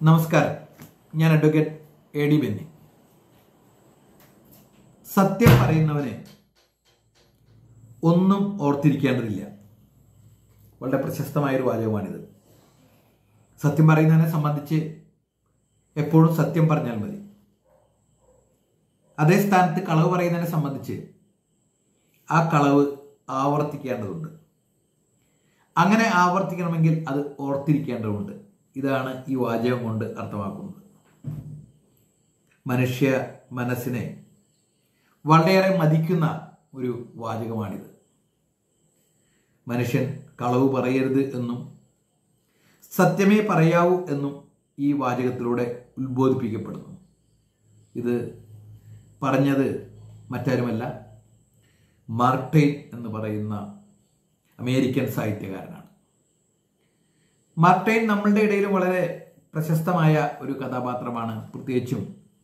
നമസ്കാരം. ഞാൻ advocate A D Benny. സത്യം പറയുന്നവനെ ഒന്നും ഓർത്തിരിക്കേണ്ടതില്ല. വളരെ പ്രശസ്തമായൊരു വാചകമാണിത്. സത്യം പറയുന്നവനെ സംബന്ധിച്ച് എപ്പോഴും സത്യം പറഞ്ഞാൽ മതി. അതേ സ്ഥാനത്ത് കളവ് പറയുന്നതിനെ സംബന്ധിച്ച് ആ കളവ് ആവർത്തിക്കേണ്ടതുണ്ട്. അങ്ങനെ ആവർത്തിക്കണമെങ്കിൽ അത് ഓർത്തിരിക്കേണ്ടതുണ്ട്. ഇതാണ് ഈ വാചകം കൊണ്ട് അർത്ഥമാക്കുന്നത്. മനുഷ്യ മനസ്സിനെ വളരെയേറെ മതിക്കുന്ന ഒരു വാചകമാണിത്. മനുഷ്യൻ കളവ് പറയരുത് എന്നും സത്യമേ പറയാവൂ എന്നും ഈ വാചകത്തിലൂടെ ഉത്ബോധിപ്പിക്കപ്പെടുന്നു. ഇത് പറഞ്ഞത് മറ്റാരുമല്ല, മാർക്ക് ട്വെയിൻ എന്ന് പറയുന്ന അമേരിക്കൻ സാഹിത്യകാരനാണ്. മാർക്ക് ട്വെയിൻ നമ്മളുടെ ഇടയിൽ വളരെ പ്രശസ്തമായ ഒരു കഥാപാത്രമാണ്. പ്രത്യേകിച്ചും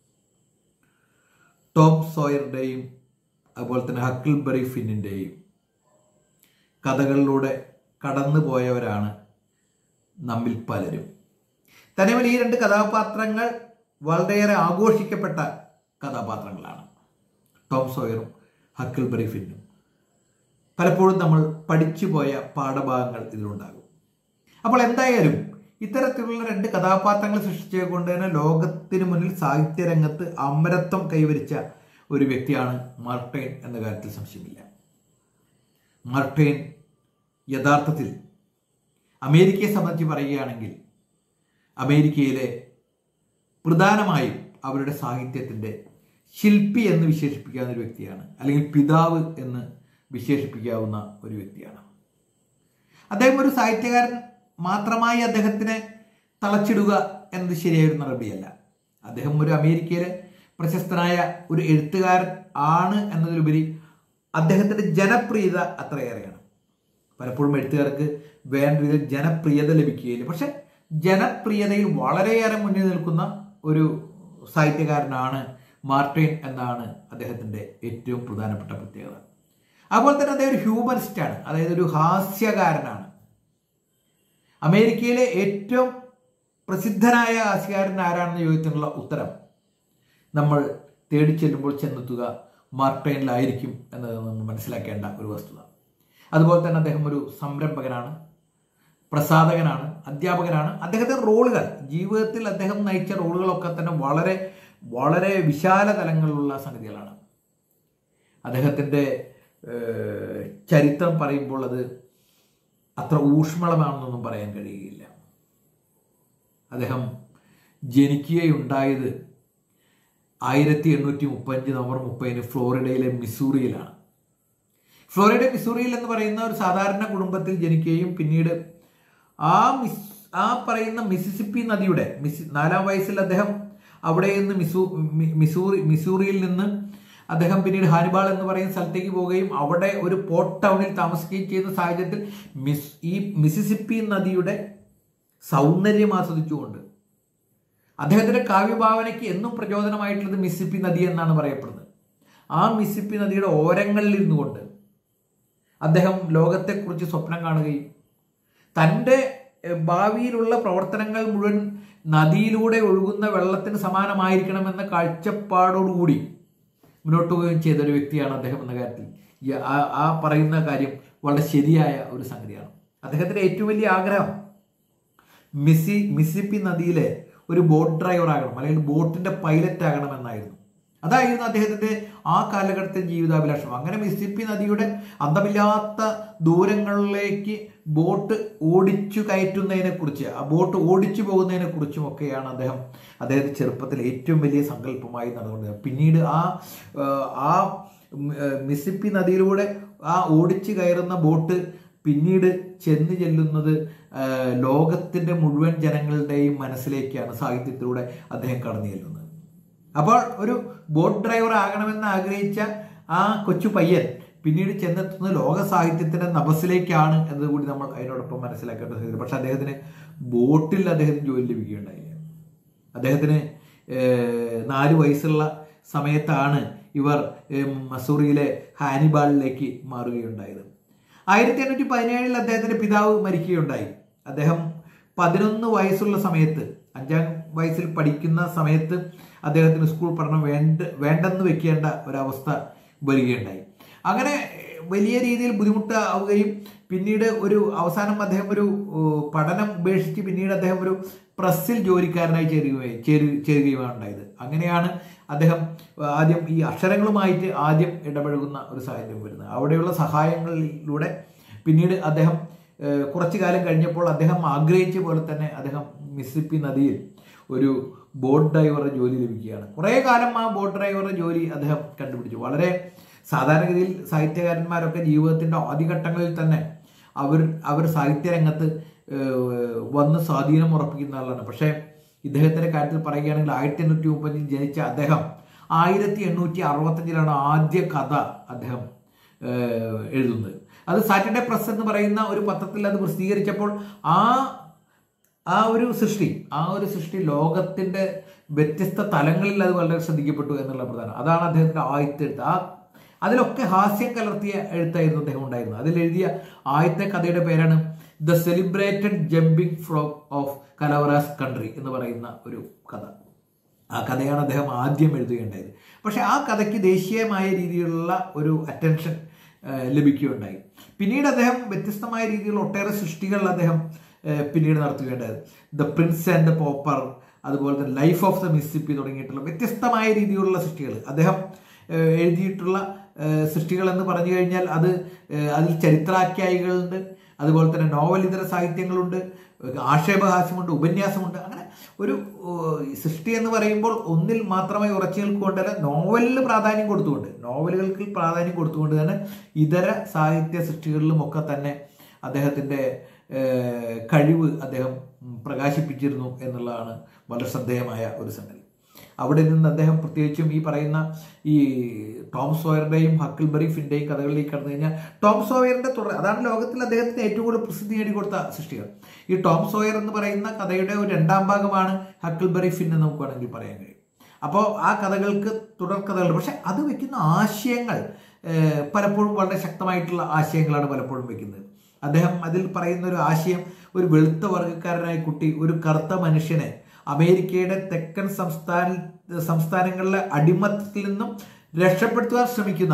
ടോം സോയറുടെയും അതുപോലെ തന്നെ ഹക്കിൾബറി ഫിന്നിൻ്റെയും കഥകളിലൂടെ കടന്നു പോയവരാണ് നമ്മിൽ പലരും. തന്നെയുമല്ല, ഈ രണ്ട് കഥാപാത്രങ്ങൾ വളരെയേറെ ആഘോഷിക്കപ്പെട്ട കഥാപാത്രങ്ങളാണ്. ടോം സോയറും ഹക്കിൾബറി ഫിന്നും. പലപ്പോഴും നമ്മൾ പഠിച്ചു പോയ പാഠഭാഗങ്ങൾ ഇതിലുണ്ടാകും. അപ്പോൾ എന്തായാലും ഇത്തരത്തിലുള്ള രണ്ട് കഥാപാത്രങ്ങൾ സൃഷ്ടിച്ചുകൊണ്ട് തന്നെ ലോകത്തിന് മുന്നിൽ സാഹിത്യരംഗത്ത് അമരത്വം കൈവരിച്ച ഒരു വ്യക്തിയാണ് മാർക്ക് ട്വെയിൻ എന്ന കാര്യത്തിൽ സംശയമില്ല. മാർക്ക് ട്വെയിൻ യഥാർത്ഥത്തിൽ അമേരിക്കയെ സംബന്ധിച്ച് പറയുകയാണെങ്കിൽ അമേരിക്കയിലെ പ്രധാനമായും അവരുടെ സാഹിത്യത്തിൻ്റെ ശില്പി എന്ന് വിശേഷിപ്പിക്കാവുന്ന ഒരു വ്യക്തിയാണ്, അല്ലെങ്കിൽ പിതാവ് എന്ന് വിശേഷിപ്പിക്കാവുന്ന ഒരു വ്യക്തിയാണ്. അദ്ദേഹം ഒരു സാഹിത്യകാരൻ മാത്രമായി അദ്ദേഹത്തിനെ തളച്ചിടുക എന്നത് ശരിയായൊരു നടപടിയല്ല. അദ്ദേഹം ഒരു അമേരിക്കയിലെ പ്രശസ്തനായ ഒരു എഴുത്തുകാരൻ ആണ് എന്നതിലുപരി അദ്ദേഹത്തിൻ്റെ ജനപ്രിയത അത്രയേറെയാണ്. പലപ്പോഴും എഴുത്തുകാർക്ക് വേണ്ട രീതിയിൽ ജനപ്രിയത ലഭിക്കുകയില്ല. പക്ഷെ ജനപ്രിയതയിൽ വളരെയേറെ മുന്നിൽ നിൽക്കുന്ന ഒരു സാഹിത്യകാരനാണ് മാർക്ക് ട്വെയിൻ എന്നാണ് അദ്ദേഹത്തിൻ്റെ ഏറ്റവും പ്രധാനപ്പെട്ട പ്രത്യേകത. അതുപോലെ തന്നെ അദ്ദേഹം ഒരു ഹ്യൂമറിസ്റ്റാണ്, അതായത് ഒരു ഹാസ്യകാരനാണ്. അമേരിക്കയിലെ ഏറ്റവും പ്രസിദ്ധനായ ഹാസ്യകാരൻ ആരാണെന്ന് ചോദിച്ചതിനുള്ള ഉത്തരം നമ്മൾ തേടി ചെല്ലുമ്പോൾ ചെന്നെത്തുക മാർക്ക് ട്വെയിനിലായിരിക്കും എന്നത് നമ്മൾ മനസ്സിലാക്കേണ്ട ഒരു വസ്തുത. അതുപോലെ തന്നെ അദ്ദേഹം ഒരു സംരംഭകനാണ്, പ്രസാധകനാണ്, അധ്യാപകനാണ്. അദ്ദേഹത്തിൻ്റെ റോളുകൾ, ജീവിതത്തിൽ അദ്ദേഹം നയിച്ച റോളുകളൊക്കെ തന്നെ വളരെ വളരെ വിശാല തലങ്ങളിലുള്ള സംഗതികളാണ്. അദ്ദേഹത്തിൻ്റെ ചരിത്രം പറയുമ്പോൾ അത് അത്ര ഊഷ്മളമാണെന്നൊന്നും പറയാൻ കഴിയുകയില്ല. അദ്ദേഹം ജനിക്കുകയുണ്ടായത് 1835 നവംബർ 30 ഫ്ലോറിഡയിലെ മിസൂറിയിലാണ്. ഫ്ലോറിഡ മിസൂറിയിൽ എന്ന് പറയുന്ന ഒരു സാധാരണ കുടുംബത്തിൽ ജനിക്കുകയും പിന്നീട് ആ പറയുന്ന മിസിസിപ്പി നദിയുടെ 4-ാം വയസ്സിൽ അദ്ദേഹം അവിടെ നിന്ന് മിസൂറിയിൽ നിന്ന് അദ്ദേഹം പിന്നീട് ഹാനിബാൾ എന്ന് പറയുന്ന സ്ഥലത്തേക്ക് പോവുകയും അവിടെ ഒരു പോർട്ട് ടൗണിൽ താമസിക്കുകയും ചെയ്യുന്ന സാഹചര്യത്തിൽ ഈ മിസിസിപ്പി നദിയുടെ സൗന്ദര്യം ആസ്വദിച്ചുകൊണ്ട് അദ്ദേഹത്തിൻ്റെ കാവ്യഭാവനയ്ക്ക് എന്നും പ്രചോദനമായിട്ടുള്ളത് മിസിസിപ്പി നദി എന്നാണ് പറയപ്പെടുന്നത്. ആ മിസിസിപ്പി നദിയുടെ ഓരങ്ങളിൽ ഇരുന്നുകൊണ്ട് അദ്ദേഹം ലോകത്തെക്കുറിച്ച് സ്വപ്നം കാണുകയും തൻ്റെ ഭാവിയിലുള്ള പ്രവർത്തനങ്ങൾ മുഴുവൻ നദിയിലൂടെ ഒഴുകുന്ന വെള്ളത്തിന് സമാനമായിരിക്കണമെന്ന കാഴ്ചപ്പാടോടുകൂടി മുന്നോട്ട് പോവുകയും ചെയ്ത ഒരു വ്യക്തിയാണ് അദ്ദേഹം എന്ന കാര്യത്തിൽ ആ പറയുന്ന കാര്യം വളരെ ശരിയായ ഒരു സംഗതിയാണ്. അദ്ദേഹത്തിൻ്റെ ഏറ്റവും വലിയ ആഗ്രഹം മിസിസിപ്പി നദിയിലെ ഒരു ബോട്ട് ഡ്രൈവർ ആകണം, അല്ലെങ്കിൽ ബോട്ടിൻ്റെ പൈലറ്റ് ആകണം എന്നായിരുന്നു. അതായിരുന്നു അദ്ദേഹത്തിൻ്റെ ആ കാലഘട്ടത്തെ ജീവിതാഭിലാഷം. അങ്ങനെ മിസിസിപ്പി നദിയുടെ അന്തമില്ലാത്ത ദൂരങ്ങളിലേക്ക് ബോട്ട് ഓടിച്ചു കയറ്റുന്നതിനെക്കുറിച്ച്, ആ ബോട്ട് ഓടിച്ചു പോകുന്നതിനെക്കുറിച്ചും ഒക്കെയാണ് അദ്ദേഹത്തെ ചെറുപ്പത്തിൽ ഏറ്റവും വലിയ സങ്കല്പമായി നടന്നുകൊണ്ടിരുന്നത്. പിന്നീട് ആ മിസിസിപ്പി നദിയിലൂടെ ആ ഓടിച്ചു കയറുന്ന ബോട്ട് പിന്നീട് ചെല്ലുന്നത് ലോകത്തിൻ്റെ മുഴുവൻ ജനങ്ങളുടെയും മനസ്സിലേക്കാണ്. സാഹിത്യത്തിലൂടെ അദ്ദേഹം കടന്നു ചെല്ലുന്നത്. അപ്പോൾ ഒരു ബോട്ട് ഡ്രൈവർ ആകണമെന്ന് ആഗ്രഹിച്ച ആ കൊച്ചു പയ്യൻ പിന്നീട് ചെന്നെത്തുന്നത് ലോക സാഹിത്യത്തിൻ്റെ നഭസിലേക്കാണ് എന്നതുകൂടി നമ്മൾ അതിനോടൊപ്പം മനസ്സിലാക്കേണ്ടത്. പക്ഷെ അദ്ദേഹത്തിന് ബോട്ടിൽ അദ്ദേഹത്തിന് ജോലി ലഭിക്കുകയുണ്ടായില്ല. അദ്ദേഹത്തിന് 4 വയസ്സുള്ള സമയത്താണ് ഇവർ മസൂറിയിലെ ഹാനിബാളിലേക്ക് മാറുകയുണ്ടായത്. 1817 അദ്ദേഹത്തിൻ്റെ പിതാവ് മരിക്കുകയുണ്ടായി. അദ്ദേഹം 11 വയസ്സുള്ള സമയത്ത് 5ാം വയസ്സിൽ പഠിക്കുന്ന സമയത്ത് അദ്ദേഹത്തിന് സ്കൂൾ പഠനം വേണ്ടെന്ന് വെക്കേണ്ട ഒരവസ്ഥ വരികയുണ്ടായി. അങ്ങനെ വലിയ രീതിയിൽ ബുദ്ധിമുട്ടാവുകയും പിന്നീട് ഒരു അവസാനം അദ്ദേഹം ഒരു പഠനം ഉപേക്ഷിച്ച് പിന്നീട് അദ്ദേഹം ഒരു പ്രസ്സിൽ ജോലിക്കാരനായി ചേരുകയുമാണ് ഉണ്ടായത്. അങ്ങനെയാണ് അദ്ദേഹം ആദ്യം ഈ അക്ഷരങ്ങളുമായിട്ട് ആദ്യം ഇടപഴകുന്ന ഒരു സാഹചര്യം വരുന്നത്. അവിടെയുള്ള സഹായങ്ങളിലൂടെ പിന്നീട് അദ്ദേഹം കുറച്ചു കാലം കഴിഞ്ഞപ്പോൾ അദ്ദേഹം ആഗ്രഹിച്ച പോലെ തന്നെ അദ്ദേഹം മിസിസിപ്പി നദിയിൽ ഒരു ബോട്ട് ഡ്രൈവറുടെ ജോലി ലഭിക്കുകയാണ്. കുറേ കാലം ആ ബോട്ട് ഡ്രൈവറുടെ ജോലി അദ്ദേഹം കണ്ടുപിടിച്ചു. വളരെ സാധാരണഗതിയിൽ സാഹിത്യകാരന്മാരൊക്കെ ജീവിതത്തിൻ്റെ ആദ്യഘട്ടങ്ങളിൽ തന്നെ അവർ സാഹിത്യരംഗത്ത് വന്ന് സ്വാധീനം ഉറപ്പിക്കുന്ന ആളാണ്. പക്ഷേ ഇദ്ദേഹത്തിൻ്റെ കാര്യത്തിൽ പറയുകയാണെങ്കിൽ 1830 ജനിച്ച അദ്ദേഹം 1865 ആദ്യ കഥ അദ്ദേഹം എഴുതുന്നത്. അത് സാറ്റർഡേ പ്രസ് എന്ന് പറയുന്ന ഒരു പത്രത്തിൽ അത് പ്രസിദ്ധീകരിച്ചപ്പോൾ ആ ഒരു സൃഷ്ടി ലോകത്തിൻ്റെ വ്യത്യസ്ത തലങ്ങളിൽ അത് വളരെ ശ്രദ്ധിക്കപ്പെട്ടു എന്നുള്ള പ്രധാനം. അതാണ് അദ്ദേഹത്തിൻ്റെ ആദ്യത്തെ എഴുത്ത്. അതിലൊക്കെ ഹാസ്യം കലർത്തിയ എഴുത്തായിരുന്നു അദ്ദേഹം ഉണ്ടായിരുന്നത്. അതിലെഴുതിയ ആദ്യത്തെ കഥയുടെ പേരാണ് the celebrated jumping frog of Calaveras country എന്ന് പറയുന്ന ഒരു കഥ. ആ കഥയാണ് അദ്ദേഹം ആദ്യം എഴുതുകയുണ്ടായത്. പക്ഷെ ആ കഥയ്ക്ക് ദേശീയമായ രീതിയിലുള്ള ഒരു അറ്റൻഷൻ ലഭിക്കുകയുണ്ടായി. പിന്നീട് അദ്ദേഹം വ്യത്യസ്തമായ രീതിയിലുള്ള ഒട്ടേറെ സൃഷ്ടികൾ അദ്ദേഹം പിന്നീട് നടത്തുകയുണ്ടായത്. The prince and the pauper, അതുപോലെ തന്നെ ലൈഫ് ഓഫ് ദ മിസിസിപ്പി തുടങ്ങിയിട്ടുള്ള വ്യത്യസ്തമായ രീതിയിലുള്ള സൃഷ്ടികൾ അദ്ദേഹം എഴുതിയിട്ടുള്ള സൃഷ്ടികൾ എന്ന് പറഞ്ഞു കഴിഞ്ഞാൽ അതിൽ ചരിത്രാഖ്യായികളുണ്ട്, അതുപോലെ തന്നെ നോവൽ ഇതര സാഹിത്യങ്ങളുണ്ട്, ആക്ഷേപഹാസ്യമുണ്ട്, ഉപന്യാസമുണ്ട്. അങ്ങനെ ഒരു സൃഷ്ടി എന്ന് പറയുമ്പോൾ ഒന്നിൽ മാത്രമായി ഉറച്ചു നിൽക്കൊണ്ടല്ല, നോവലുകൾക്ക് പ്രാധാന്യം കൊടുത്തുകൊണ്ട് തന്നെ ഇതര സാഹിത്യ സൃഷ്ടികളിലും ഒക്കെ തന്നെ അദ്ദേഹത്തിൻ്റെ കഴിവ് അദ്ദേഹം പ്രകാശിപ്പിച്ചിരുന്നു എന്നുള്ളതാണ് വളരെ ശ്രദ്ധേയമായ ഒരു സംഗതി. അവിടെ നിന്ന് അദ്ദേഹം പ്രത്യേകിച്ചും ഈ പറയുന്ന ഈ ടോം സോയറുടെയും ഹക്കിൾബറി ഫിൻ്റെയും കഥകളിലേക്ക് കടന്നു കഴിഞ്ഞാൽ ടോം സോയറിൻ്റെ അതാണ് ലോകത്തിൽ അദ്ദേഹത്തിന് ഏറ്റവും കൂടുതൽ പ്രസിദ്ധി നേടിക്കൊടുത്ത സൃഷ്ടികൾ. ഈ ടോം സോയർ എന്ന് പറയുന്ന കഥയുടെ ഒരു 2ാം ഭാഗമാണ് ഹക്കിൾബറി ഫിൻ എന്ന് നമുക്ക് വേണമെങ്കിൽ പറയാൻ കഴിയും. അപ്പോൾ ആ കഥകൾക്ക് തുടർക്കഥകൾ, പക്ഷെ അത് വെക്കുന്ന ആശയങ്ങൾ പലപ്പോഴും വളരെ ശക്തമായിട്ടുള്ള ആശയങ്ങളാണ് പലപ്പോഴും വെക്കുന്നത്. അദ്ദേഹം അതിൽ പറയുന്ന ഒരു ആശയം, ഒരു വെളുത്ത വർഗ്ഗക്കാരനായ കുട്ടി ഒരു കറുത്ത മനുഷ്യനെ അമേരിക്കയുടെ തെക്കൻ സംസ്ഥാനങ്ങളിലെ അടിമത്തത്തിൽ നിന്നും രക്ഷപ്പെടുത്തുവാൻ ശ്രമിക്കുന്ന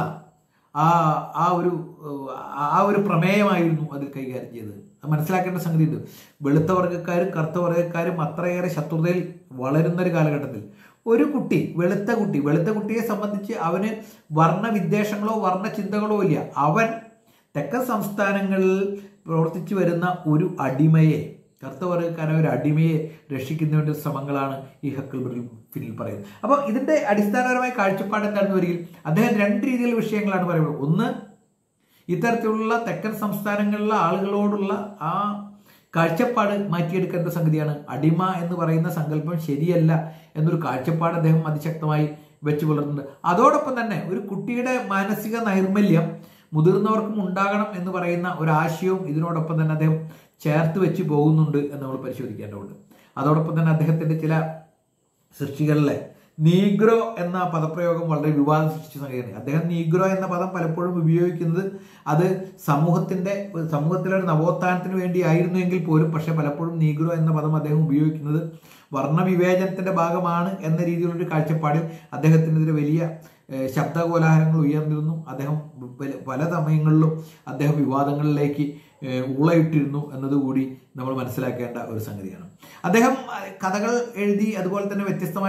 ആ ഒരു പ്രമേയമായിരുന്നു അതിൽ കൈകാര്യം ചെയ്തത്. മനസ്സിലാക്കേണ്ട സംഗതി ഉണ്ട്. വെളുത്ത വർഗ്ഗക്കാരും കറുത്ത വർഗ്ഗക്കാരും അത്രയേറെ ശത്രുതയിൽ വളരുന്നൊരു കാലഘട്ടത്തിൽ ഒരു കുട്ടി, വെളുത്ത കുട്ടിയെ സംബന്ധിച്ച് അവന് വർണ്ണവിദ്വേഷങ്ങളോ വർണ്ണചിന്തകളോ ഇല്ല. അവൻ തെക്കൻ സംസ്ഥാനങ്ങളിൽ പ്രവർത്തിച്ചു വരുന്ന ഒരു അടിമയെ, കറുത്ത വർഗ്ഗക്കാരൻ ഒരു അടിമയെ രക്ഷിക്കുന്നതിൻ്റെ ശ്രമങ്ങളാണ് ഈ ഹക്കിൾബറി ഫിന്നിൽ പറയുന്നത്. അപ്പോൾ ഇതിൻ്റെ അടിസ്ഥാനപരമായ കാഴ്ചപ്പാട് എന്താണെന്ന് വരികിൽ അദ്ദേഹം 2 രീതിയിലുള്ള വിഷയങ്ങളാണ് പറയുന്നത്. ഒന്ന്, ഇത്തരത്തിലുള്ള തെക്കൻ സംസ്ഥാനങ്ങളിലെ ആളുകളോടുള്ള ആ കാഴ്ചപ്പാട് മാറ്റിയെടുക്കേണ്ട സംഗതിയാണ്. അടിമ എന്ന് പറയുന്ന സങ്കല്പം ശരിയല്ല എന്നൊരു കാഴ്ചപ്പാട് അദ്ദേഹം അതിശക്തമായി വെച്ച് പുലർത്തുന്നുണ്ട്. അതോടൊപ്പം തന്നെ ഒരു കുട്ടിയുടെ മാനസിക നൈർമല്യം മുതിർന്നവർക്കും ഉണ്ടാകണം എന്ന് പറയുന്ന ഒരാശയവും ഇതിനോടൊപ്പം തന്നെ അദ്ദേഹം ചേർത്ത് വെച്ച് പോകുന്നുണ്ട് എന്ന് നമ്മൾ പരിശോധിക്കേണ്ടതുണ്ട്. അതോടൊപ്പം തന്നെ അദ്ദേഹത്തിൻ്റെ ചില സൃഷ്ടികളിലെ നീഗ്രോ എന്ന പദപ്രയോഗം വളരെ വിവാദം സൃഷ്ടിച്ച സംഗതിയാണ്. അദ്ദേഹം നീഗ്രോ എന്ന പദം പലപ്പോഴും ഉപയോഗിക്കുന്നത് അത് സമൂഹത്തിലെ ഒരു നവോത്ഥാനത്തിന് വേണ്ടി ആയിരുന്നുവെങ്കിൽ പോലും, പക്ഷെ പലപ്പോഴും നീഗ്രോ എന്ന പദം അദ്ദേഹം ഉപയോഗിക്കുന്നത് വർണ്ണവിവേചനത്തിൻ്റെ ഭാഗമാണ് എന്ന രീതിയിലുള്ളൊരു കാഴ്ചപ്പാടിൽ അദ്ദേഹത്തിനെതിരെ വലിയ ശബ്ദകോലാഹലങ്ങൾ ഉയർന്നിരുന്നു. അദ്ദേഹം പല സമയങ്ങളിലും അദ്ദേഹം വിവാദങ്ങളിലേക്ക് ഊളയിട്ടിരുന്നു എന്നതുകൂടി നമ്മൾ മനസ്സിലാക്കേണ്ട ഒരു സംഗതിയാണ്. അദ്ദേഹം കഥകൾ എഴുതി, അതുപോലെ തന്നെ വ്യത്യസ്തമായ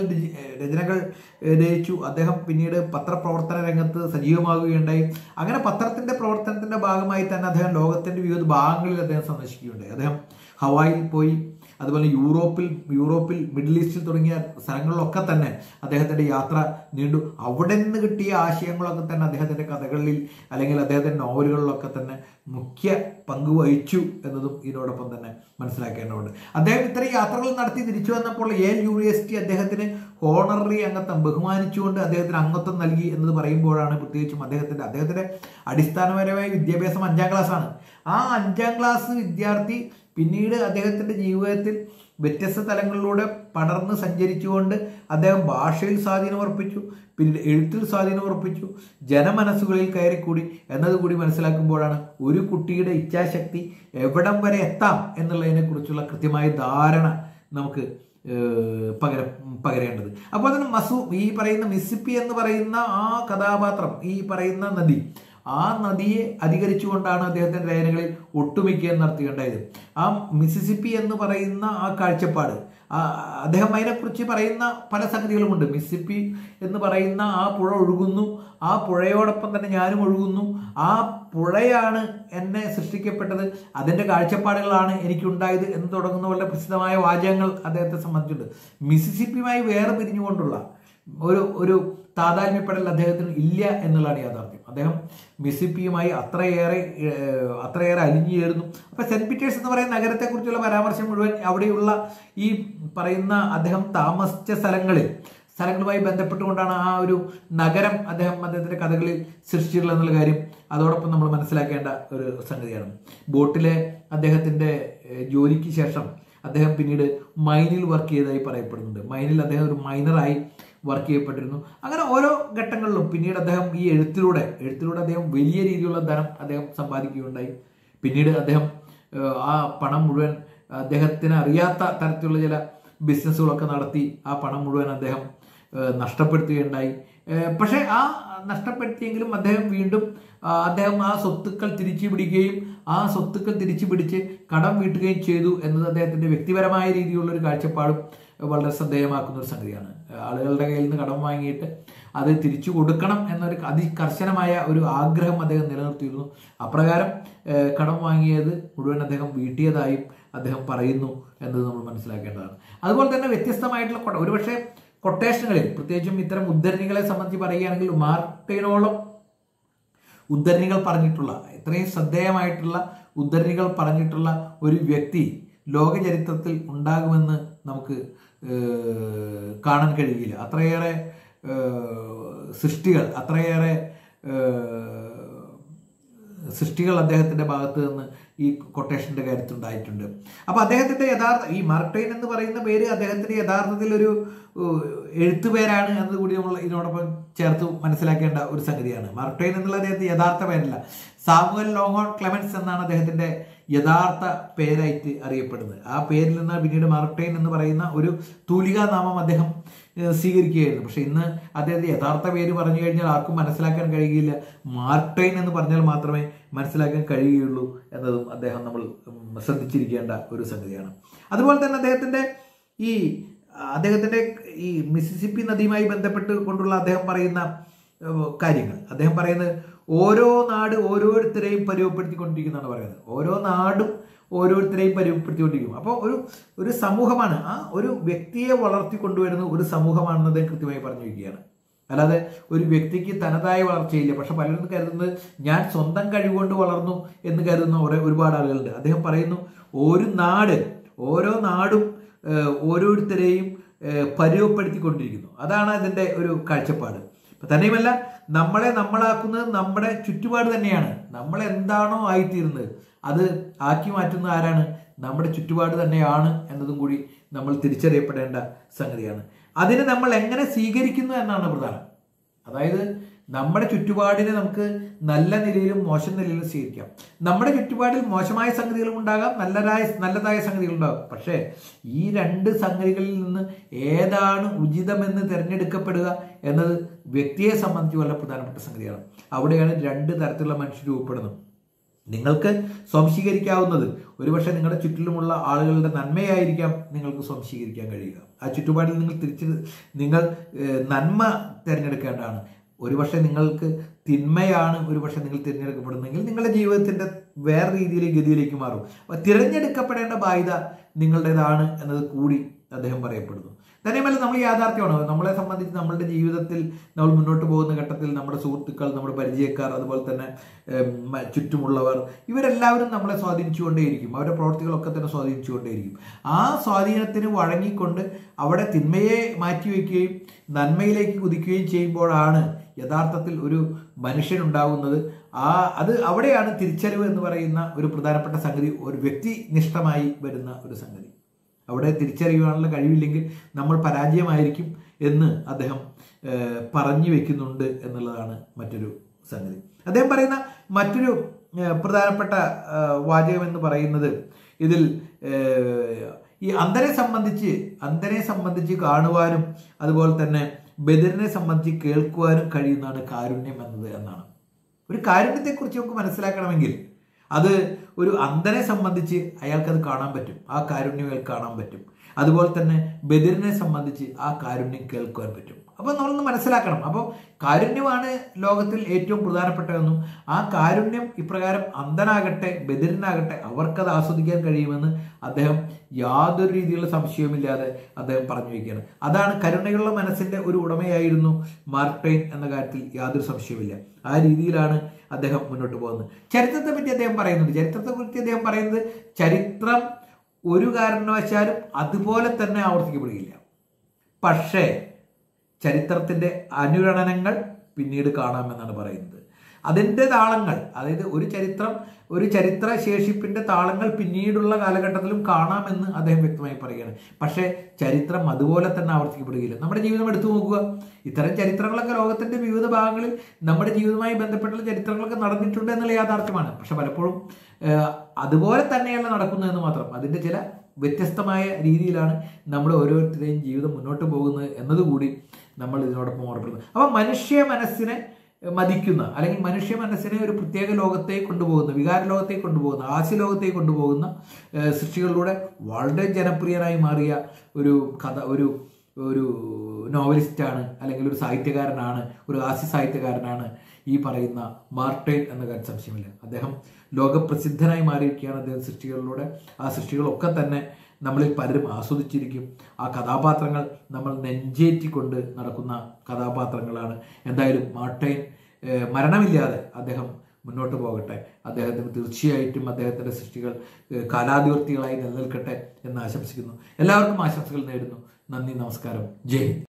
രചനകൾ രചിച്ചു. അദ്ദേഹം പിന്നീട് പത്രപ്രവർത്തന രംഗത്ത് സജീവമാകുകയുണ്ടായി. അങ്ങനെ പത്രത്തിൻ്റെ പ്രവർത്തനത്തിൻ്റെ ഭാഗമായി തന്നെ അദ്ദേഹം ലോകത്തിൻ്റെ വിവിധ ഭാഗങ്ങളിൽ അദ്ദേഹം സന്ദർശിക്കുകയുണ്ടായി. അദ്ദേഹം ഹവായിൽ പോയി, അതുപോലെ യൂറോപ്പിൽ മിഡിൽ ഈസ്റ്റിൽ തുടങ്ങിയ സ്ഥലങ്ങളിലൊക്കെ തന്നെ അദ്ദേഹത്തിൻ്റെ യാത്ര നീണ്ടു. അവിടെ നിന്ന് കിട്ടിയ ആശയങ്ങളൊക്കെ തന്നെ അദ്ദേഹത്തിൻ്റെ കഥകളിൽ അല്ലെങ്കിൽ അദ്ദേഹത്തിൻ്റെ നോവലുകളിലൊക്കെ തന്നെ മുഖ്യ പങ്ക് വഹിച്ചു എന്നതും ഇതിനോടൊപ്പം തന്നെ മനസ്സിലാക്കേണ്ടതുണ്ട്. അദ്ദേഹം ഇത്തരം യാത്രകൾ നടത്തി തിരിച്ചു വന്നപ്പോൾ യേൽ യൂണിവേഴ്സിറ്റി അദ്ദേഹത്തിന് ഹോണററി അംഗത്വം ബഹുമാനിച്ചുകൊണ്ട് അദ്ദേഹത്തിന് അംഗത്വം നൽകി എന്നത് പറയുമ്പോഴാണ് പ്രത്യേകിച്ചും അദ്ദേഹത്തിൻ്റെ അടിസ്ഥാനപരമായ വിദ്യാഭ്യാസം 5ാം ക്ലാസ്സാണ്. ആ 5ാം ക്ലാസ് വിദ്യാർത്ഥി പിന്നീട് അദ്ദേഹത്തിൻ്റെ ജീവിതത്തിൽ വ്യത്യസ്ത തലങ്ങളിലൂടെ പടർന്ന് സഞ്ചരിച്ചുകൊണ്ട് അദ്ദേഹം ഭാഷയിൽ സ്വാധീനമർപ്പിച്ചു, പിന്നീട് എഴുത്തിൽ സ്വാധീനമർപ്പിച്ചു, ജനമനസ്സുകളിൽ കയറിക്കൂടി എന്നതുകൂടി മനസ്സിലാക്കുമ്പോഴാണ് ഒരു കുട്ടിയുടെ ഇച്ഛാശക്തി എവിടം വരെ എത്താം എന്നുള്ളതിനെക്കുറിച്ചുള്ള കൃത്യമായ ധാരണ നമുക്ക് പകരേണ്ടത്. അപ്പോൾ തന്നെ ഈ പറയുന്ന മിസിസിപ്പി എന്ന് പറയുന്ന ആ കഥാപാത്രം, ഈ പറയുന്ന നദി, ആ നദിയെ അധികരിച്ചുകൊണ്ടാണ് അദ്ദേഹത്തിന്റെ രചനകളിൽ ഒട്ടുമിക്ക നടത്തിയിട്ടുണ്ടായത്. ആ മിസിസിപ്പി എന്ന് പറയുന്ന ആ കാഴ്ചപ്പാട്, അദ്ദേഹം അതിനെക്കുറിച്ച് പറയുന്ന പല സംഗതികളുമുണ്ട്. മിസിസിപ്പി എന്ന് പറയുന്ന ആ പുഴ ഒഴുകുന്നു, ആ പുഴയോടൊപ്പം തന്നെ ഞാനും ഒഴുകുന്നു, ആ പുഴയാണ് എന്നെ സൃഷ്ടിക്കപ്പെട്ടത്, അതിൻ്റെ കാഴ്ചപ്പാടുകളാണ് എനിക്കുണ്ടായത് എന്ന് തുടങ്ങുന്ന വളരെ പ്രസിദ്ധമായ വാചകങ്ങൾ അദ്ദേഹത്തെ സംബന്ധിച്ചിട്ടുണ്ട്. മിസിസിപ്പിയുമായി വേറെ പിരിഞ്ഞുകൊണ്ടുള്ള ഒരു താതാത്മ്യപ്പെടൽ അദ്ദേഹത്തിന് ഇല്ല എന്നുള്ളതാണ് യാഥാർത്ഥ്യം. അദ്ദേഹം മിസിസിപ്പിയുമായി അത്രയേറെ അലിഞ്ഞു ചേർന്നു. അപ്പോൾ സെന്റ് പീറ്റേഴ്സ് എന്ന് പറയുന്ന നഗരത്തെക്കുറിച്ചുള്ള പരാമർശം മുഴുവൻ അവിടെയുള്ള ഈ പറയുന്ന അദ്ദേഹം താമസിച്ച സ്ഥലങ്ങളുമായി ബന്ധപ്പെട്ടുകൊണ്ടാണ് ആ ഒരു നഗരം അദ്ദേഹത്തിന്റെ കഥകളിൽ സൃഷ്ടിച്ചിട്ടുള്ളത് എന്നുള്ള കാര്യം അതോടൊപ്പം നമ്മൾ മനസ്സിലാക്കേണ്ട ഒരു സംഗതിയാണ്. ബോട്ടിലെ അദ്ദേഹത്തിന്റെ ജോലിക്ക് ശേഷം അദ്ദേഹം പിന്നീട് മൈനിൽ വർക്ക് ചെയ്തതായി പറയപ്പെടുന്നുണ്ട്. മൈനിൽ അദ്ദേഹം ഒരു മൈനറായി വർക്ക് ചെയ്യപ്പെട്ടിരുന്നു. അങ്ങനെ ഓരോ ഘട്ടങ്ങളിലും പിന്നീട് അദ്ദേഹം ഈ എഴുത്തിലൂടെ അദ്ദേഹം വലിയ രീതിയിലുള്ള ധനം അദ്ദേഹം സമ്പാദിക്കുകയുണ്ടായി. പിന്നീട് അദ്ദേഹം ആ പണം മുഴുവൻ അദ്ദേഹത്തിന് അറിയാത്ത തരത്തിലുള്ള ചില ബിസിനസ്സുകളൊക്കെ നടത്തി ആ പണം മുഴുവൻ അദ്ദേഹം നഷ്ടപ്പെടുത്തുകയുണ്ടായി. പക്ഷേ ആ നഷ്ടപ്പെടുത്തിയെങ്കിലും അദ്ദേഹം വീണ്ടും ആ സ്വത്തുക്കൾ തിരിച്ചു പിടിക്കുകയും ആ സ്വത്തുക്കൾ തിരിച്ചു പിടിച്ച് കടം വീട്ടുകയും ചെയ്തു എന്നത് അദ്ദേഹത്തിന്റെ വ്യക്തിപരമായ രീതിയിലുള്ള ഒരു കാഴ്ചപ്പാടും വളരെ ശ്രദ്ധേയമാക്കുന്ന ഒരു സംഗതിയാണ്. ആളുകളുടെ കയ്യിൽ നിന്ന് കടം വാങ്ങിയിട്ട് അത് തിരിച്ചു കൊടുക്കണം എന്നൊരു അതികർശനമായ ഒരു ആഗ്രഹം അദ്ദേഹം നിലനിർത്തിയിരുന്നു. അപ്രകാരം കടം വാങ്ങിയത് മുഴുവൻ അദ്ദേഹം വീട്ടിയതായും അദ്ദേഹം പറയുന്നു എന്നത് നമ്മൾ മനസ്സിലാക്കേണ്ടതാണ്. അതുപോലെ തന്നെ വ്യത്യസ്തമായിട്ടുള്ള ഒരുപക്ഷെ കൊട്ടേഷനുകളിൽ, പ്രത്യേകിച്ചും ഇത്തരം ഉദ്ധരണികളെ സംബന്ധിച്ച് പറയുകയാണെങ്കിൽ മാർട്ടിനോളം ഉദ്ധരണികൾ പറഞ്ഞിട്ടുള്ള, ഇത്രയും ശ്രദ്ധേയമായിട്ടുള്ള ഉദ്ധരണികൾ പറഞ്ഞിട്ടുള്ള ഒരു വ്യക്തി ലോക ചരിത്രത്തിൽ ഉണ്ടാകുമെന്ന് നമുക്ക് കാണാൻ കഴിയില്ല. അത്രയേറെ സൃഷ്ടികൾ അദ്ദേഹത്തിന്റെ ഭാഗത്ത് നിന്ന് ഈ കൊട്ടേഷന്റെ കാര്യത്തിൽ ഉണ്ടായിട്ടുണ്ട്. അപ്പൊ അദ്ദേഹത്തിന്റെ ഈ മാർക്ക് ട്വെയിൻ എന്ന് പറയുന്ന പേര് അദ്ദേഹത്തിന്റെ യഥാർത്ഥത്തിൽ ഒരു എഴുത്തുപേരാണ് എന്നത് കൂടി നമ്മൾ ഇതിനോടൊപ്പം ചേർത്ത് മനസ്സിലാക്കേണ്ട ഒരു സംഗതിയാണ്. മാർക്ക് ട്വെയിൻ എന്നുള്ള അദ്ദേഹത്തിന്റെ യഥാർത്ഥ പേരല്ല. സാമുവൽ ലോങ്ങോൺ ക്ലെമൻസ് എന്നാണ് അദ്ദേഹത്തിന്റെ യഥാർത്ഥ പേരായിട്ട് അറിയപ്പെടുന്നത്. ആ പേരിൽ നിന്ന് പിന്നീട് മാർക്ക് ട്വെയിൻ എന്ന് പറയുന്ന ഒരു തൂലികാ നാമം അദ്ദേഹം സ്വീകരിക്കുകയായിരുന്നു. പക്ഷെ ഇന്ന് അദ്ദേഹത്തെ യഥാർത്ഥ പേര് പറഞ്ഞു കഴിഞ്ഞാൽ ആർക്കും മനസ്സിലാക്കാൻ കഴിയില്ല. മാർക്ക് ട്വെയിൻ എന്ന് പറഞ്ഞാൽ മാത്രമേ മനസ്സിലാക്കാൻ കഴിയുകയുള്ളൂ എന്നതും നമ്മൾ ശ്രദ്ധിച്ചിരിക്കേണ്ട ഒരു സംഗതിയാണ്. അതുപോലെ തന്നെ അദ്ദേഹത്തിന്റെ ഈ മിസിസിപ്പി നദിയുമായി ബന്ധപ്പെട്ട് കൊണ്ടുള്ള അദ്ദേഹം പറയുന്ന കാര്യങ്ങൾ, അദ്ദേഹം പറയുന്നത് ഓരോ നാട് ഓരോരുത്തരെയും പരുവപ്പെടുത്തിക്കൊണ്ടിരിക്കുന്നതാണ് പറയുന്നത്. ഓരോ നാടും ഓരോരുത്തരെയും പരുവപ്പെടുത്തിക്കൊണ്ടിരിക്കും. അപ്പോൾ ഒരു സമൂഹമാണ്, ആ ഒരു വ്യക്തിയെ വളർത്തിക്കൊണ്ടുവരുന്ന ഒരു സമൂഹമാണെന്ന് അദ്ദേഹം കൃത്യമായി പറഞ്ഞു വയ്ക്കുകയാണ്. അല്ലാതെ ഒരു വ്യക്തിക്ക് തനതായ വളർച്ചയില്ല. പക്ഷെ പലരും കരുതുന്നത് ഞാൻ സ്വന്തം കഴിവുകൊണ്ട് വളർന്നു എന്ന് കരുതുന്ന ഒരുപാട് ആളുകളുണ്ട്. അദ്ദേഹം പറയുന്നു ഓരോ നാടും ഓരോരുത്തരെയും പരുവപ്പെടുത്തിക്കൊണ്ടിരിക്കുന്നു. അതാണ് അതിൻ്റെ ഒരു കാഴ്ചപ്പാട്. തന്നെയുമല്ല, നമ്മളാക്കുന്നത് നമ്മുടെ ചുറ്റുപാട് തന്നെയാണ്. നമ്മളെന്താണോ ആയിത്തീരുന്നത് അത് ആക്കി മാറ്റുന്ന ആരാണ്? നമ്മുടെ ചുറ്റുപാട് തന്നെയാണ് എന്നതും കൂടി നമ്മൾ തിരിച്ചറിയപ്പെടേണ്ട സംഗതിയാണ്. അതിനെ നമ്മൾ എങ്ങനെ സ്വീകരിക്കുന്നു എന്നാണ് പ്രധാനം. അതായത് നമ്മുടെ ചുറ്റുപാടിനെ നമുക്ക് നല്ല നിലയിലും മോശം നിലയിലും സ്വീകരിക്കാം. നമ്മുടെ ചുറ്റുപാടിൽ മോശമായ സംഗതികളും ഉണ്ടാകാം, നല്ലതായ സംഗതികളുണ്ടാകും. പക്ഷേ ഈ രണ്ട് സംഗതികളിൽ നിന്ന് ഏതാണ് ഉചിതമെന്ന് തിരഞ്ഞെടുക്കപ്പെടുക എന്നത് വ്യക്തിയെ സംബന്ധിച്ച് വളരെ പ്രധാനപ്പെട്ട സംഗതിയാണ്. അവിടെയാണ് രണ്ട് തരത്തിലുള്ള മനുഷ്യർ രൂപപ്പെടുന്നത്. നിങ്ങൾക്ക് സ്വാംശീകരിക്കാവുന്നത് ഒരുപക്ഷെ നിങ്ങളുടെ ചുറ്റിലുമുള്ള ആളുകളുടെ നന്മയായിരിക്കാം നിങ്ങൾക്ക് സ്വാംശീകരിക്കാൻ കഴിയുക. ആ ചുറ്റുപാടിൽ നിങ്ങൾ നന്മ തിരഞ്ഞെടുക്കേണ്ടതാണ്. ഒരുപക്ഷെ നിങ്ങൾക്ക് തിന്മയാണ് ഒരുപക്ഷെ നിങ്ങൾ തിരഞ്ഞെടുക്കപ്പെടുന്നെങ്കിൽ നിങ്ങളുടെ ജീവിതത്തിന്റെ വേറെ ഗതിയിലേക്ക് മാറും. അപ്പോൾ തിരഞ്ഞെടുക്കപ്പെടേണ്ട ബാധ്യത നിങ്ങളുടേതാണ് എന്നത് കൂടി അദ്ദേഹം പറയപ്പെടുന്നു. തന്നെയുമല്ല, നമ്മൾ യാഥാർത്ഥ്യമാണ്. നമ്മളെ സംബന്ധിച്ച് നമ്മളുടെ ജീവിതത്തിൽ നമ്മൾ മുന്നോട്ട് പോകുന്ന ഘട്ടത്തിൽ നമ്മുടെ സുഹൃത്തുക്കൾ, നമ്മുടെ പരിചയക്കാർ, അതുപോലെ തന്നെ ചുറ്റുമുള്ളവർ, ഇവരെല്ലാവരും നമ്മളെ സ്വാധീനിച്ചുകൊണ്ടേയിരിക്കും. അവരുടെ പ്രവൃത്തികളൊക്കെ തന്നെ സ്വാധീനിച്ചുകൊണ്ടേയിരിക്കും. ആ സ്വാധീനത്തിന് വഴങ്ങിക്കൊണ്ട് അവിടെ തിന്മയെ മാറ്റിവെക്കുകയും നന്മയിലേക്ക് കുതിക്കുകയും ചെയ്യുമ്പോഴാണ് യഥാർത്ഥത്തിൽ ഒരു മനുഷ്യനുണ്ടാകുന്നത്. അവിടെയാണ് തിരിച്ചറിവ് എന്ന് പറയുന്ന ഒരു പ്രധാനപ്പെട്ട സംഗതി ഒരു വ്യക്തിനിഷ്ഠമായി വരുന്ന ഒരു സംഗതി. അവിടെ തിരിച്ചറിയുവാനുള്ള കഴിവില്ലെങ്കിൽ നമ്മൾ പരാജയമായിരിക്കും എന്ന് അദ്ദേഹം പറഞ്ഞു വെക്കുന്നുണ്ട് എന്നുള്ളതാണ് മറ്റൊരു സംഗതി. അദ്ദേഹം പറയുന്ന മറ്റൊരു പ്രധാനപ്പെട്ട വാചകം എന്ന് പറയുന്നത് ഇതിൽ ഈ അന്ധനെ സംബന്ധിച്ച് കാണുവാനും അതുപോലെ തന്നെ ബധിരനെ സംബന്ധിച്ച് കേൾക്കുവാനും കഴിയുന്നതാണ് കാരുണ്യം എന്നത് എന്നാണ്. ഒരു കാരുണ്യത്തെക്കുറിച്ച് നമുക്ക് മനസ്സിലാക്കണമെങ്കിൽ അത് ഒരു അന്ധനെ സംബന്ധിച്ച് അയാൾക്കത് കാണാൻ പറ്റും, ആ കാരുണ്യം അയാൾക്ക് കാണാൻ പറ്റും. അതുപോലെ തന്നെ ബധിരനെ സംബന്ധിച്ച് ആ കാരുണ്യം കേൾക്കുവാൻ പറ്റും. അപ്പോൾ നമ്മളൊന്ന് മനസ്സിലാക്കണം. അപ്പോൾ കാരുണ്യമാണ് ലോകത്തിൽ ഏറ്റവും പ്രധാനപ്പെട്ടതെന്നും ആ കാരുണ്യം ഇപ്രകാരം അന്ധനാകട്ടെ ബധിരനാകട്ടെ അവർക്കത് ആസ്വദിക്കാൻ കഴിയുമെന്ന് അദ്ദേഹം യാതൊരു രീതിയിലുള്ള സംശയവുമില്ലാതെ അദ്ദേഹം പറഞ്ഞു വയ്ക്കുകയാണ്. അതാണ് കരുണയുള്ള മനസ്സിന്റെ ഒരു ഉടമയായിരുന്നു മാർക്ക് ട്വെയിൻ എന്ന കാര്യത്തിൽ യാതൊരു സംശയവുമില്ല. ആ രീതിയിലാണ് അദ്ദേഹം മുന്നോട്ട് പോകുന്നത്. ചരിത്രത്തെപ്പറ്റി അദ്ദേഹം പറയുന്നത് ചരിത്രം ഒരു കാരണവശാലും അതുപോലെ തന്നെ ആവർത്തിക്കപ്പെടുകയില്ല. പക്ഷേ ചരിത്രത്തിൻ്റെ അനുരണനങ്ങൾ പിന്നീട് കാണാമെന്നാണ് പറയുന്നത്. അതിൻ്റെ താളങ്ങൾ, അതായത് ഒരു ചരിത്ര ശേഷിപ്പിൻ്റെ താളങ്ങൾ പിന്നീടുള്ള കാലഘട്ടത്തിലും കാണാമെന്ന് അദ്ദേഹം വ്യക്തമായി പറയുകയാണ്. പക്ഷേ ചരിത്രം അതുപോലെ തന്നെ ആവർത്തിക്കപ്പെടുകയില്ല. നമ്മുടെ ജീവിതം എടുത്തു നോക്കുക. ഇത്തരം ചരിത്രങ്ങളൊക്കെ ലോകത്തിൻ്റെ വിവിധ ഭാഗങ്ങളിൽ നമ്മുടെ ജീവിതവുമായി ബന്ധപ്പെട്ടുള്ള ചരിത്രങ്ങളൊക്കെ നടന്നിട്ടുണ്ട് എന്നുള്ള യാഥാർത്ഥ്യമാണ്. പക്ഷെ പലപ്പോഴും അതുപോലെ തന്നെയല്ല നടക്കുന്നതെന്ന് മാത്രം. അതിൻ്റെ ചില വ്യത്യസ്തമായ രീതിയിലാണ് നമ്മുടെ ഓരോരുത്തരുടെയും ജീവിതം മുന്നോട്ട് പോകുന്നത് എന്നതുകൂടി നമ്മൾ ഇതിനോടൊപ്പം ഓർമ്മപ്പെടുന്നത്. അപ്പോൾ മനുഷ്യ മനസ്സിനെ മതിക്കുന്ന അല്ലെങ്കിൽ മനുഷ്യ മനസ്സിനെ ഒരു പ്രത്യേക ലോകത്തേക്ക് കൊണ്ടുപോകുന്ന, വികാര ലോകത്തേക്ക് കൊണ്ടുപോകുന്ന, ഹാസ്യ ലോകത്തേക്ക് കൊണ്ടുപോകുന്ന സൃഷ്ടികളിലൂടെ വളരെ ജനപ്രിയനായി മാറിയ ഒരു നോവലിസ്റ്റാണ്, അല്ലെങ്കിൽ ഒരു സാഹിത്യകാരനാണ്, ഒരു ഹാസ്യ സാഹിത്യകാരനാണ് ഈ പറയുന്ന മാർക്ക് ട്വെയിൻ എന്ന കാര്യം സംശയമില്ല. അദ്ദേഹം ലോകപ്രസിദ്ധനായി മാറിയിരിക്കുകയാണ് അദ്ദേഹം സൃഷ്ടികളിലൂടെ. ആ സൃഷ്ടികളൊക്കെ തന്നെ നമ്മളിൽ പലരും ആസ്വദിച്ചിരിക്കും. ആ കഥാപാത്രങ്ങൾ നമ്മൾ നെഞ്ചേറ്റിക്കൊണ്ട് നടക്കുന്ന കഥാപാത്രങ്ങളാണ്. എന്തായാലും മാർക്ക് ട്വെയിൻ മരണമില്ലാതെ അദ്ദേഹം മുന്നോട്ട് പോകട്ടെ. അദ്ദേഹത്തിന് തീർച്ചയായിട്ടും അദ്ദേഹത്തിൻ്റെ സൃഷ്ടികൾ കാലാതിവർത്തികളായി നിലനിൽക്കട്ടെ എന്ന് ആശംസിക്കുന്നു. എല്ലാവർക്കും ആശംസകൾ നേരുന്നു. നന്ദി, നമസ്കാരം, ജയ് ഹിന്ദ്.